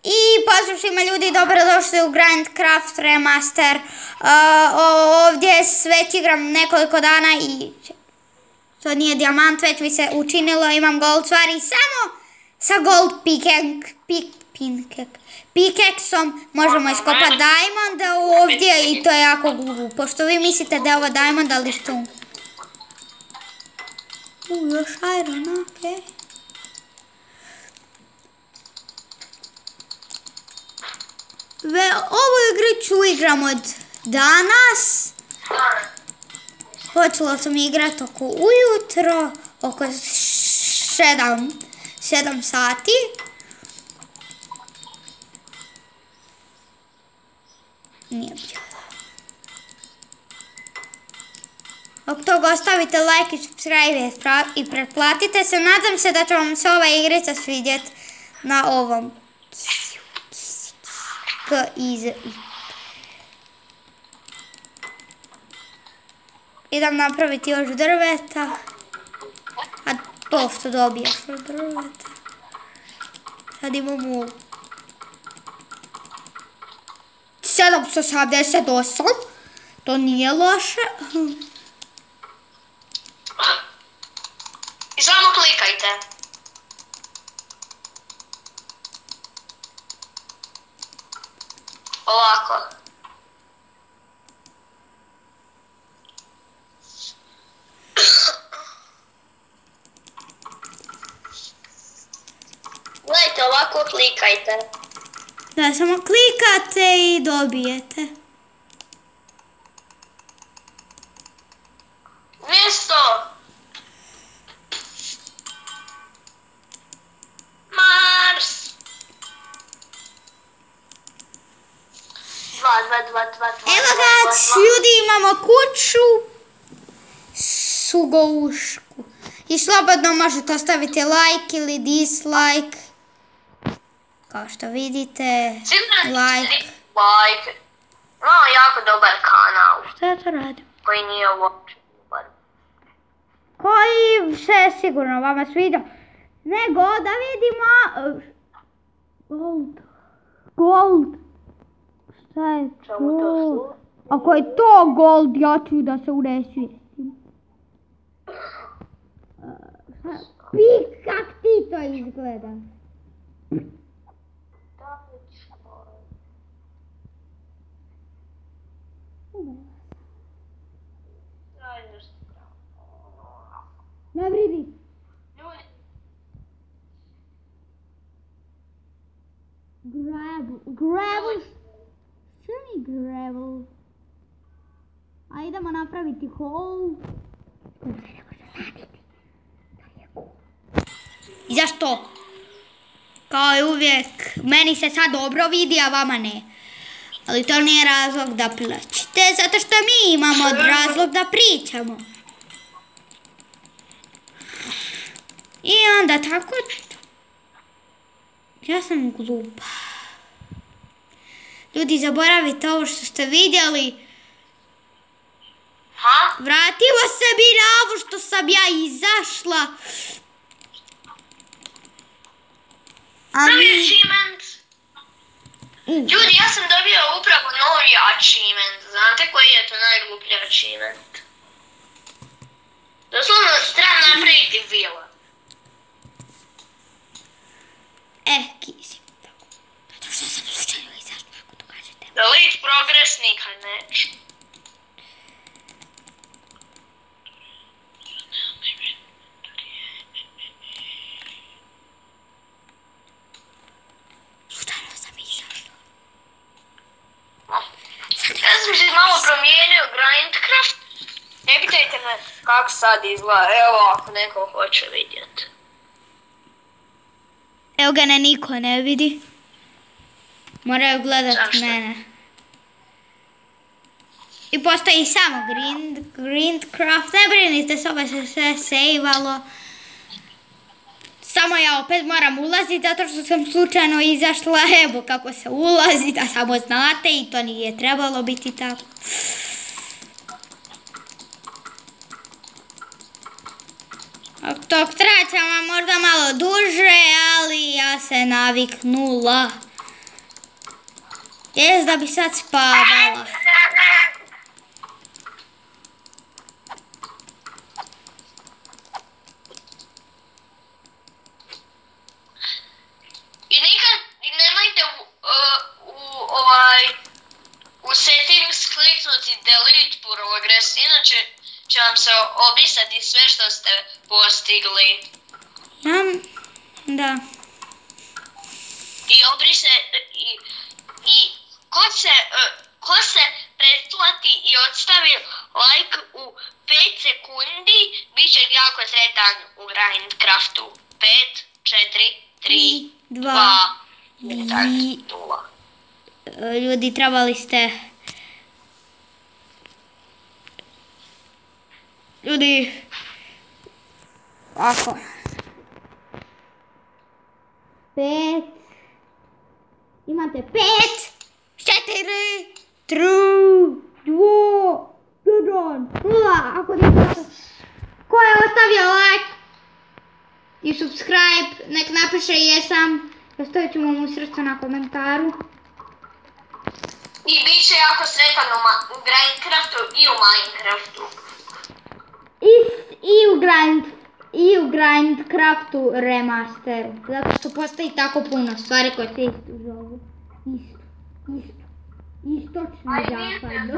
I pozdrav svima ljudi, dobrodošli u Grindcraft Remaster. Ovdje već igram nekoliko dana i to nije dijamant, već mi se učinilo, imam gold stvari samo sa gold pickaxom možemo iskopati diamond ovdje i to je jako glupo, pošto vi mislite da je ovo diamond, ali što... još iron, okej. Ovu igriću igram od danas. Počela sam igrat oko ujutro, oko 7 sati. Nije bilo. Dok toga ostavite like i subscribe i pretplatite se. Nadam se da će vam se ova igrica svidjeti na ovom. Idem napraviti još drveta. A to što dobiješ od drveta. Sad imamo 778. To nije loše. I samo klikajte. Ovako. Gledajte, ovako klikajte. Da, samo klikate i dobijete. Mjesto. Mars. Evo ga, ljudi, imamo kuću Sugoušku. I slobodno možete ostaviti like ili dislike. Kao što vidite, like. Imamo jako dobar kanal. Što ja to radim? Koji nije uopće dobar. Koji se sigurno vama sviđa. Nego da vidimo... Gold. Šta je to? Ako je to gold, ja ću da se unesvijestim. Kak ti to izgleda? Ne vridi. Gravel. Što mi gravel? A idemo napraviti hole. I zašto? Kao i uvijek, meni se sad dobro vidi, a vama ne. Ali to nije razlog da plačite, zato što mi imamo razlog da pričamo. I onda tako... Ja sam glupa. Ljudi, zaboravite ovo što ste vidjeli. Vratimo se mi na ovo što sam ja izašla. Novi achievement. Ljudi, ja sam dobio upravo novi achievement. Znate koji je to najgluplji achievement? Doslovno treba napraviti vila. Kisi. Zato što sam slučajno izašla, ako to kažete. Delete progress nikad neću. Ja sam se malo promijenio Grindcraft. Ne pitajte me kako sad izgleda, evo ako neko hoće vidjeti. Evo ga, niko ne vidi. Moraju gledat mene. I postoji samo Grindcraft, ne brinite se, ovo se sve sejvalo. Samo ja opet moram ulaziti zato što sam slučajno izašla, evo kako se ulazi, da samo znate i to nije trebalo biti tako. Tog traća vam možda malo duže, ali ja se naviknula. Jes da bi sad spavala. I nikad nemojte u settings kliknuti delete progress, inače će vam se obrisati sve što ste postigli. Da. I obriše, i ko se pretplati i odstavi like u 5 sekundi, bit će jako sretan u Grindcraftu. 5, 4, 3, 2, 1, 0. Ljudi, trebali ste... Ljudi... Ovako. 5... Imate 5, 4, 3, 2, 1, 0. Ako nisam... Ko je ostavio like i subscribe, nek napiše jesam. Ostavit ćemo mu srce na komentaru. I bit će jako sretan u Grindcraftu i u Minecraftu. I u Grindcraftu remaster. Zato što postoji tako puno stvari koje se isto zovu. Istočno zapadno.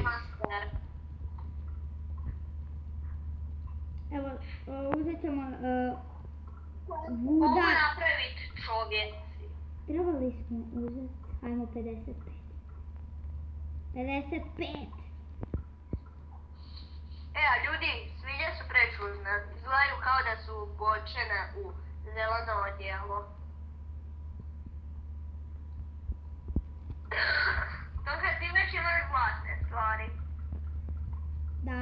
Evo, uzet ćemo Mogu napraviti čovjeci. Trebali smo uzeti, ajmo 55. 55. A ljudi, svinje su prečudne. Izgledaju kao da su bočene u zeleno odijelo. To kad ti već imaš vlastne stvari. Da.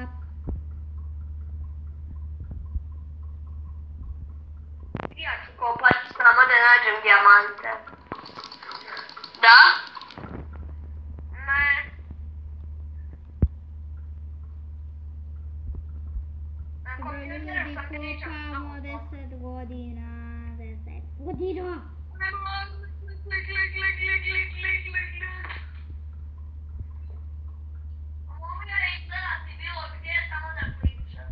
Ja ću kopati samo da nađem dijamante. Da? Ne. Ljudi, kopamo 10 godina. 10 godina. Mogu ja izgledati bilo gdje, samo da klikšem.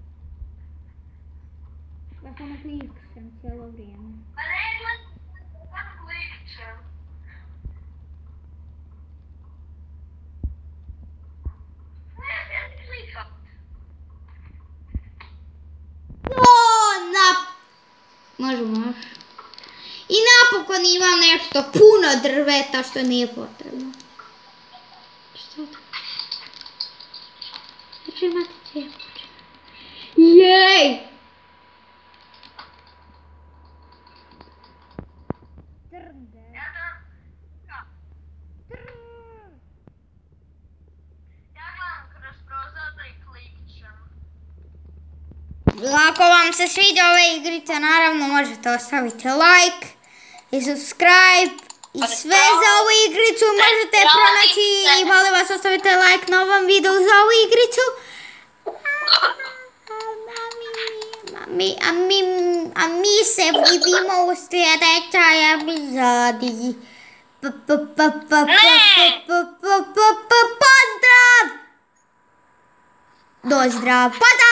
Ja samo klikšem cijelo vrijeme. Pa ne gledam, samo klikšem. Ne smijem klikat. Možemo još. I napokon imam nešto puno drveta što nije potrebno. Što to? Znači imate cijepo. Jej! Ako vam se sviđa ove igrice, naravno možete ostaviti like i subscribe i sve za ovu igricu možete pronaći i molim vas ostavite like na ovom videu za ovu igricu. A mi se vidimo u sljedećoj epizodi. Pozdrav! Dozdrav!